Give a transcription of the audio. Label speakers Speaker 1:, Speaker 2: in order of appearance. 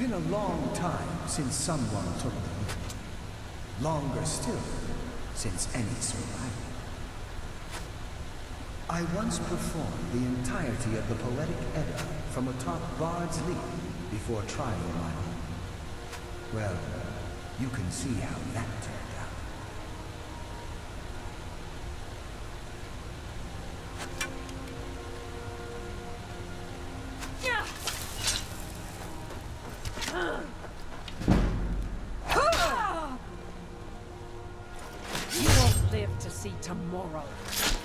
Speaker 1: been a long time since someone took them. Longer still, since any survived. I once performed the entirety of the Poetic Edda from atop Bard's Leap before trying my own. Well, you can see how that turned out.
Speaker 2: You won't live to see tomorrow.